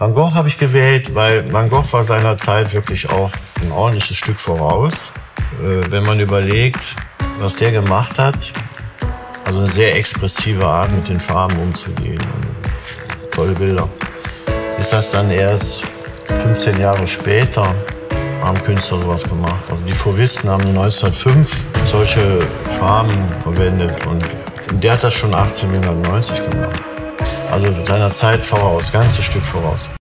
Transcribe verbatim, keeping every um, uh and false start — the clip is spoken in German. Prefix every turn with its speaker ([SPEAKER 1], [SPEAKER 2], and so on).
[SPEAKER 1] Van Gogh habe ich gewählt, weil Van Gogh war seiner Zeit wirklich auch ein ordentliches Stück voraus. Äh, wenn man überlegt, was der gemacht hat, also eine sehr expressive Art, mit den Farben umzugehen. Und tolle Bilder. Ist das dann erst fünfzehn Jahre später, haben Künstler sowas gemacht. Also die Fauvisten haben neunzehnhundertfünf solche Farben verwendet und der hat das schon achtzehnhundertneunzig gemacht. Also seiner Zeit voraus, ganzes Stück voraus.